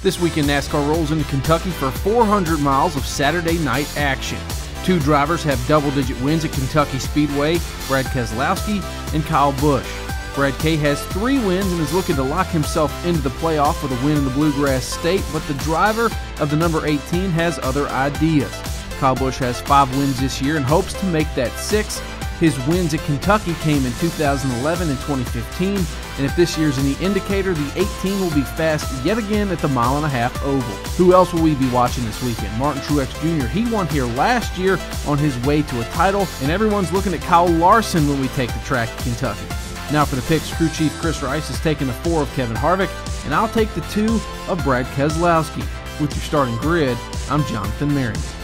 This weekend, NASCAR rolls into Kentucky for 400 miles of Saturday night action. Two drivers have double-digit wins at Kentucky Speedway, Brad Keselowski and Kyle Busch. Brad K has 3 wins and is looking to lock himself into the playoff with a win in the Bluegrass State, but the driver of the number 18 has other ideas. Kyle Busch has 5 wins this year and hopes to make that 6. His wins at Kentucky came in 2011 and 2015, and if this year's any indicator, the 18 will be fast yet again at the mile-and-a-half oval. Who else will we be watching this weekend? Martin Truex Jr. He won here last year on his way to a title, and everyone's looking at Kyle Larson when we take the track at Kentucky. Now for the picks, crew chief Chris Rice is taking the 4 of Kevin Harvick, and I'll take the 2 of Brad Keselowski. With your starting grid, I'm Jonathan Merryman.